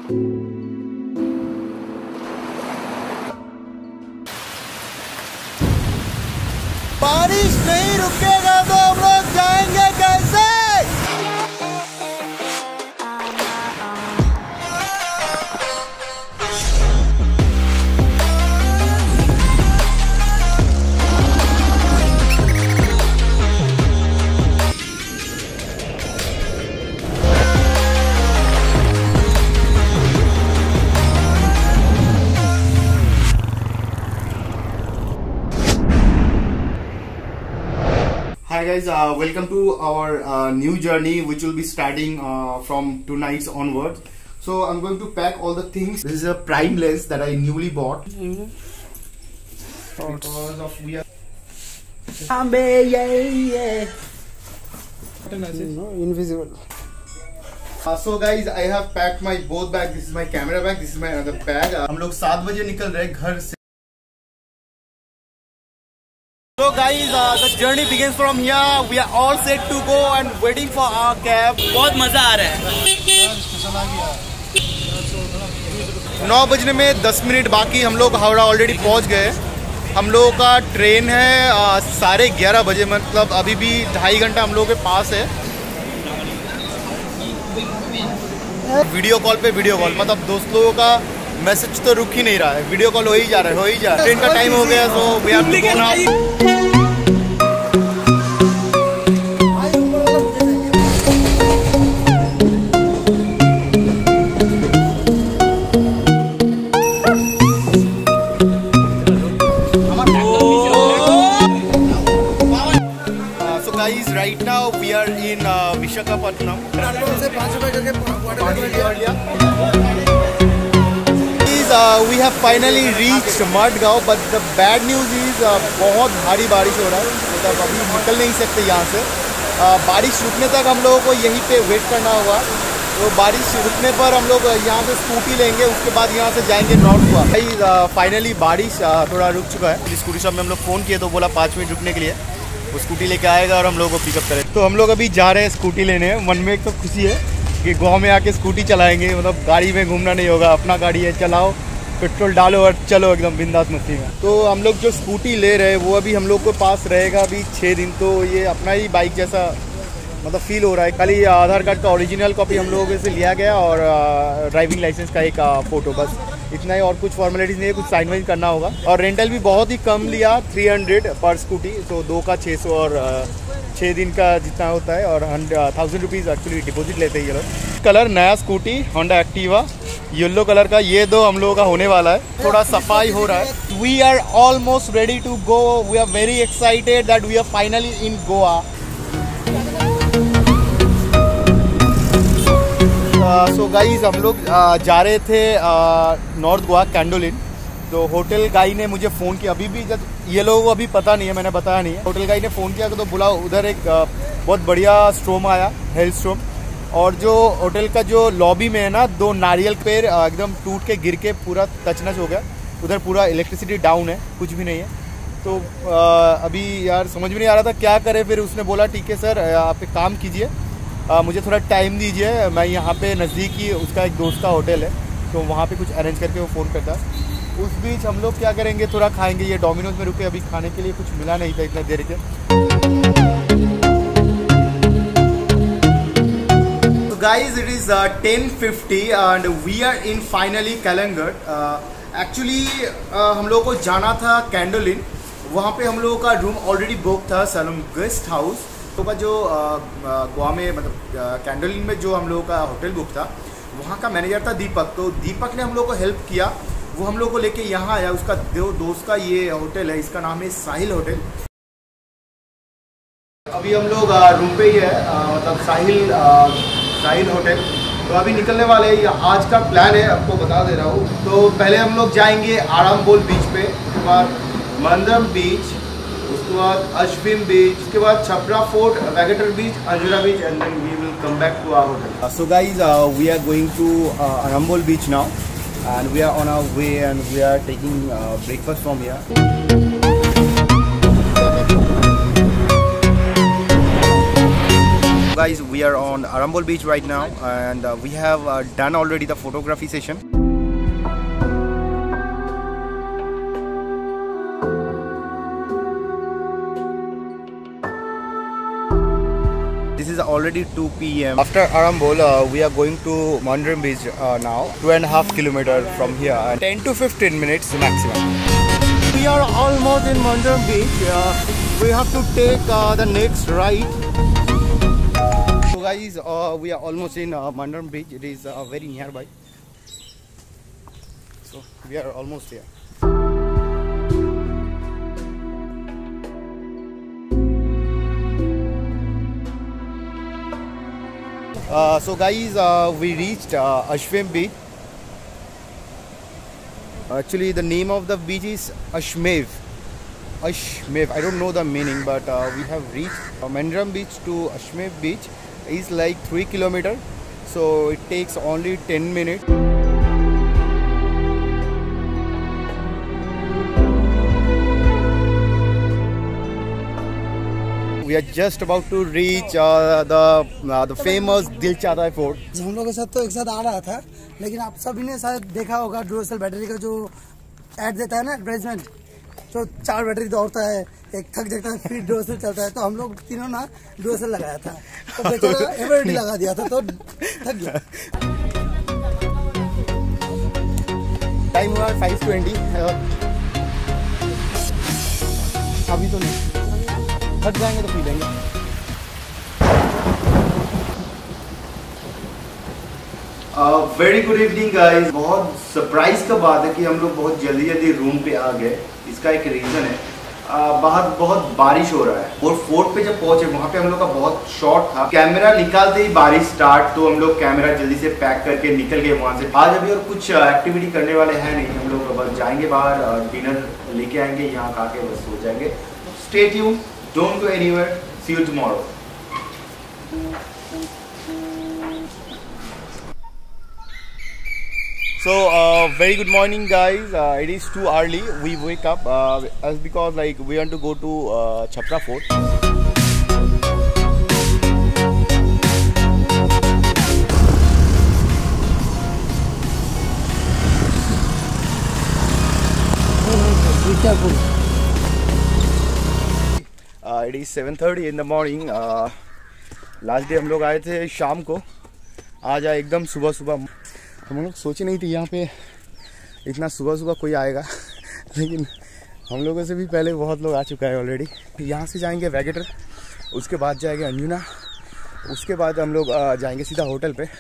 बारिश नहीं रुकेगा तो हम लोग जाएंगे कैसे? Hi guys, welcome to our new journey which will be starting from tonight onwards. So I'm going to pack all the things. This is a prime lens that I newly bought. Because of we are Invisible. So guys, I have packed my both bags. This is my camera bag, this is my other bag. हम लोग 7 बजे निकल रहे घर से. So guys, the journey begins from here. We are all set to go and waiting for our cab. बहुत मजा आ रहा है. 9 बजने में 10 मिनट बाकी. हम लोग हावड़ा ऑलरेडी पहुंच गए. हम लोगों का ट्रेन है 11:30 बजे, मतलब अभी भी 2.5 घंटा हम लोगों के पास है. वीडियो कॉल पे वीडियो कॉल, मतलब दोस्त लोगों का मैसेज तो रुक ही नहीं रहा है. वीडियो कॉल हो ही जा रहा है. ट्रेन का टाइम हो गया, so we have to go now. Right now we are in Visakhapatnam. We have finally reached Madgaon, but the bad news is बहुत भारी बारिश हो रहा है. मतलब अभी निकल नहीं सकते यहाँ से. बारिश रुकने तक हम लोगों को यहीं पे वेट करना होगा. तो बारिश रुकने पर हम लोग यहाँ से स्कूटी लेंगे, उसके बाद यहाँ से जाएंगे नॉर्थ गोवा. भाई फाइनली बारिश थोड़ा रुक चुका है. स्कूटी शॉप में हम लोग फ़ोन किए तो बोला 5 मिनट रुकने के लिए. वो स्कूटी लेके आएगा और हम लोगों को पिकअप करें. तो हम लोग अभी जा रहे हैं स्कूटी लेने. मन में एक तो खुशी है कि गोवा में आके स्कूटी चलाएंगे, मतलब गाड़ी में घूमना नहीं होगा. अपना गाड़ी है, चलाओ, पेट्रोल डालो और चलो एकदम बिंदास मस्ती में. तो हम लोग जो स्कूटी ले रहे हैं वो अभी हम लोग के पास रहेगा अभी 6 दिन. तो ये अपना ही बाइक जैसा मतलब फील हो रहा है. खाली आधार कार्ड का ओरिजिनल कॉपी हम लोगों से लिया गया और ड्राइविंग लाइसेंस का एक फ़ोटो, बस इतना ही. और कुछ फॉर्मेलिटीज़ नहीं है, कुछ साइन वाइन करना होगा. और रेंटल भी बहुत ही कम लिया, 300 पर स्कूटी. तो 2 का 600 और 6 दिन का जितना होता है. और 1000 रुपीज़ एक्चुअली डिपॉजिट लेते हैं ये लोग. कलर नया scooty Honda Activa yellow colour का, ये 2 हम लोगों का होने वाला है. थोड़ा सफाई हो रहा है. We are almost ready to go. We are very excited that we are finally in Goa. So guys हम लोग जा रहे थे नॉर्थ गोवा कैंडोलिन. तो होटल गाई ने मुझे फ़ोन किया. अभी भी जब ये लोगों को अभी पता नहीं है, मैंने बताया नहीं है. होटल गाई ने फ़ोन किया तो बोला उधर एक बहुत बढ़िया स्ट्रोम आया, हेल स्ट्रोम. और जो होटल का जो लॉबी में है ना, 2 नारियल पेड़ एकदम टूट के गिर के पूरा तचनच हो गया. उधर पूरा इलेक्ट्रिसिटी डाउन है, कुछ भी नहीं है. तो अभी यार समझ में नहीं आ रहा था क्या करें. फिर उसने बोला ठीक है सर, आप एक काम कीजिए, मुझे थोड़ा टाइम दीजिए. मैं यहाँ पे नज़दीक ही उसका एक दोस्त का होटल है, तो वहाँ पे कुछ अरेंज करके वो फ़ोन करता है. उस बीच हम लोग क्या करेंगे, थोड़ा खाएंगे. ये डोमिनोज में रुके, अभी खाने के लिए कुछ मिला नहीं था इतना देर के. तो guys it is 10:50 and we are in finally Calangute. Actually हम लोगों को जाना था कैंडोलिन. वहाँ पे हम लोगों का रूम ऑलरेडी बुक था सलम गेस्ट हाउस का, जो गोवा में मतलब कैंडोलिन में जो हम लोगों का होटल बुक था. वहाँ का मैनेजर था दीपक. तो दीपक ने हम लोग को हेल्प किया. वो हम लोग को लेके यहाँ आया. उसका दोस्त का ये होटल है, इसका नाम है साहिल होटल. अभी हम लोग रूम पे ही है, मतलब साहिल होटल. तो अभी निकलने वाले हैं. आज का प्लान है, आपको बता दे रहा हूँ. तो पहले हम लोग जाएंगे आरामबोल बीच पे, उसके बाद मंदम बीच, उसके बाद अश्विन बीच, उसके बाद Chapora fort, Vagator beach, Anjuna beach, and then we will come back to our hotel. So guys, we are going to Arambol beach now, and we are on our way, and we are taking breakfast from here. guys, we are on Arambol beach right now, and we have done already the photography session. This is already 2 p.m. After Arambol, we are going to Mandram beach now, 2.5 kilometers from here, 10 to 15 minutes maximum. We are almost in Mandram beach. We have to take the next right. So guys, we are almost in Mandram beach. It is very nearby. So we are almost here. So guys, we reached Ashwem beach. Actually, the name of the beach is Ashmev. Ashmev. I don't know the meaning, but we have reached Mandram beach to Ashmev beach. Is like 3 kilometers, so it takes only 10 minutes. We are just about to reach the famous Dil Chahta Hai fort. हम लोग के साथ तो एक साथ आ रहा था, लेकिन आप सभी ने शायद देखा होगा ड्यूरेसेल बैटरी का जो ऐड देता है ना एडवर्टाइजमेंट, जो 4 बैटरी दौड़ता है, एक थक जाता है फिर ड्यूरेसेल चलता है, तो हम लोग तीनों ना ड्यूरेसेल लगाया था, तो बेचारा एवरेडी लगा दिया था तो थक गया। टाइम हुआ 5:20। अभी तो नहीं, थक जाएंगे तो पी लेंगे। Very good evening guys. बहुत सरप्राइज का बात है कि हम लोग बहुत जल्दी रूम पे आ गए। इसका एक रीज़न है, बाहर बहुत बारिश हो रहा है और फोर्ट पे जब पहुंचे वहाँ पे हम लोग का बहुत शॉर्ट था। कैमरा निकालते ही बारिश स्टार्ट, तो हम लोग कैमरा जल्दी से पैक करके निकल गए वहाँ से। आज अभी और कुछ एक्टिविटी करने वाले हैं नहीं, हम लोग बस जाएंगे बाहर, डिनर लेके आएंगे, यहाँ खा के बस सो जाएंगे। Stay tuned, don't go anywhere, see you tomorrow. So very good morning guys. It is too early. We wake up as because like we want to go to Chhapra Fort. It is 7:30 in the morning. Last day हम लोग आए थे शाम को, आज आए एकदम सुबह सुबह। हम लोग सोचे नहीं थे यहाँ पे इतना सुबह सुबह कोई आएगा, लेकिन हम लोगों से भी पहले बहुत लोग आ चुका है ऑलरेडी। यहाँ से जाएंगे वेगेटर, उसके बाद जाएंगे अंजुना, उसके बाद हम लोग जाएंगे सीधा होटल पे।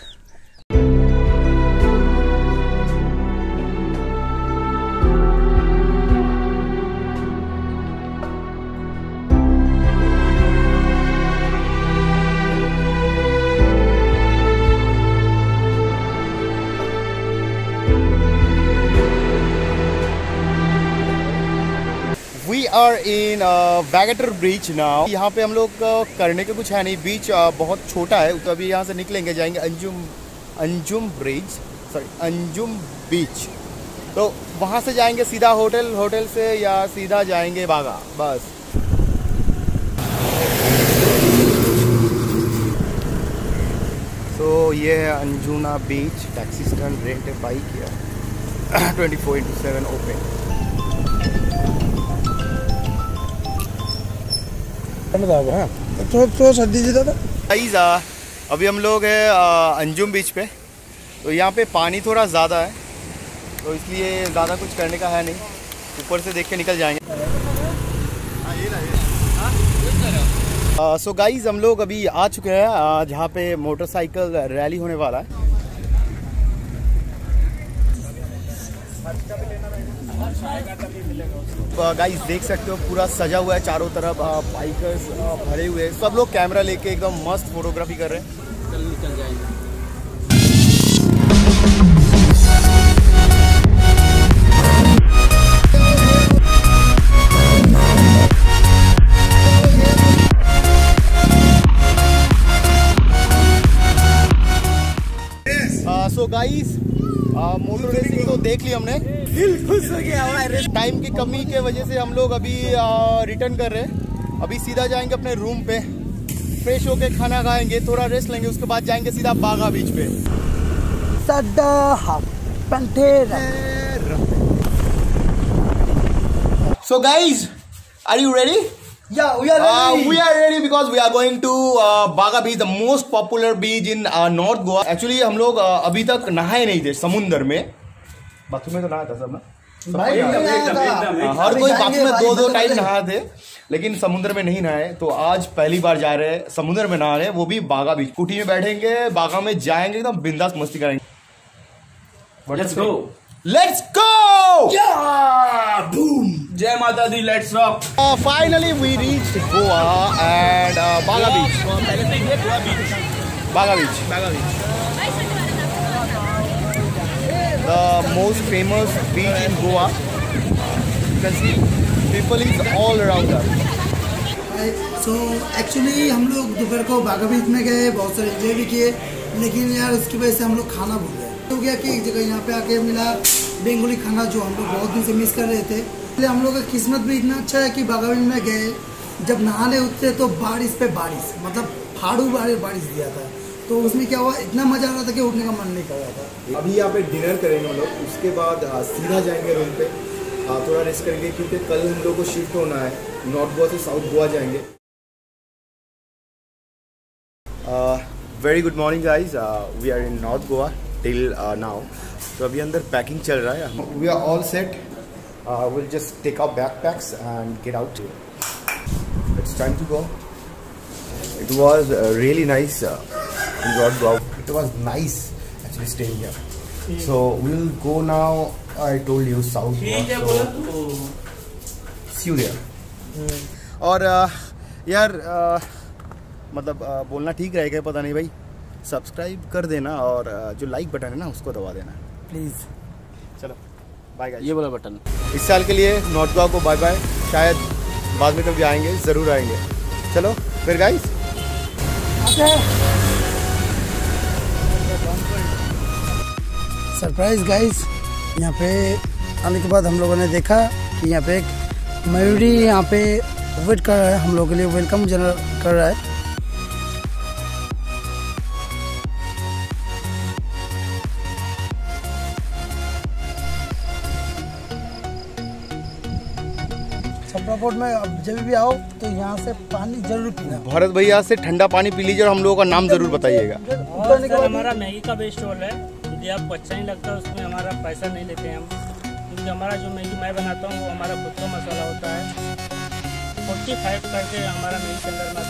We are in Vagator Bridge now. यहाँ पे हम लोग करने के कुछ है नहीं, बीच बहुत छोटा है, तो अभी यहाँ से निकलेंगे, जाएंगे अंजुम बीच, तो वहाँ से जाएंगे सीधा होटल, होटल से या सीधा जाएंगे बागा बस। तो ये है Anjuna beach, taxi stand, rent है बाइक या 24/7 ओपन। तो सर्दी जी दादा। अभी हम लोग हैं अंजुम बीच पे, तो यहाँ पे पानी थोड़ा ज़्यादा है, तो इसलिए ज़्यादा कुछ करने का है नहीं, ऊपर से देख के निकल जाएंगे। सो गाइज हम लोग अभी आ चुके हैं जहाँ पे मोटरसाइकिल रैली होने वाला है। गाइस देख सकते हो पूरा सजा हुआ है, चारों तरफ बाइकर्स भरे हुए हैं, सब लोग कैमरा लेके एकदम मस्त फोटोग्राफी कर रहे हैं। निकल जाएंगे। सो गाइस मोटर रेसिंग तो देख ली हमने, दिल खुश हो गया। टाइम की कमी के वजह से हम लोग अभी रिटर्न कर रहे हैं। अभी सीधा जाएंगे अपने रूम पे, फ्रेश होके खाना खाएंगे, थोड़ा रेस्ट लेंगे, उसके बाद जाएंगे सीधा बागा बीच पे। So guys, are you ready? Yeah, we are ready. We are ready because we are going to Baga Beach, the most popular beach in North Goa. Actually हम लोग अभी तक नहाए नहीं थे समुंदर में। बाथरूम में तो नहाया था सब ना? भाई हर कोई बाथरूम में दो टाइम नहाए थे, लेकिन समुद्र में नहीं नहाए। तो आज पहली बार जा रहे हैं समुद्र में नहा रहे हैं, वो भी बागा बीच। कुटी में बैठेंगे, बागा में जाएंगे, एकदम बिंदास मस्ती करेंगे। Let's go. Let's go! Yeah! Boom! Jai Mata Di, let's rock. Finally we reached Goa and Baga Beach. Baga Beach. The most famous beach in Goa. You can see people is all around us. So actually हम लोग दोपहर को बागा बीच में गए, बहुत सारे enjoy भी किए, लेकिन यार उसकी वजह से हम लोग खाना भूल गए। हो गया कि एक जगह यहाँ पे आके मिला बंगाली खाना, जो हम लोग बहुत दिन से मिस कर रहे थे। इसलिए हम लोग का किस्मत भी इतना अच्छा है कि बागा बीच में गए, जब नहाने उतरे तो बारिश पे बारिश, मतलब फाड़ू बारिश दिया था। तो उसमें क्या हुआ, इतना मजा आ रहा था कि उठने का मन नहीं कर रहा था। अभी यहाँ पे डिनर करेंगे हम लोग, उसके बाद सीधा जाएंगे रूम पे, थोड़ा रेस्ट करेंगे, क्योंकि कल हम लोग को शिफ्ट होना है, नॉर्थ गोवा से साउथ गोवा जाएंगे। Very good morning guys, we are in north Goa till now. तो अभी अंदर पैकिंग चल रहा है, we are all set, will just take our backpacks and get out. It's time to go. It was really nice in North Goa. It was nice actually staying here. So we'll go now. I told you South Goa. So see you there. और यार मतलब बोलना ठीक रहेगा पता नहीं भाई, subscribe कर देना और जो लाइक बटन है ना उसको दबा देना प्लीज़। चलो बाय गाइस। ये वाला बटन इस साल के लिए नॉर्थ गोवा को बाय बाय, शायद बाद में कभी आएंगे, ज़रूर आएंगे। चलो फिर गाइस। सरप्राइज गाइस, यहाँ पे आने के बाद हम लोगों ने देखा कि यहाँ पे एक मयूरी यहाँ पे वेट कर रहा है, हम लोगों के लिए वेलकम कर रहा है। छपरापुर में अब जब भी आओ तो यहाँ से पानी जरूर पीना। भरत भैया से ठंडा पानी पी लीजिए और हम लोगों का नाम जरूर बताइएगा। हमारा मैगी का बेस्ट स्टॉल है, यदि आपको अच्छा नहीं लगता उसमें हमारा पैसा नहीं लेते हैं हम, क्योंकि हमारा जो मैगी मैं बनाता हूँ वो हमारा खुद का मसाला होता है। 45 करके हमारा मैगी के अंदर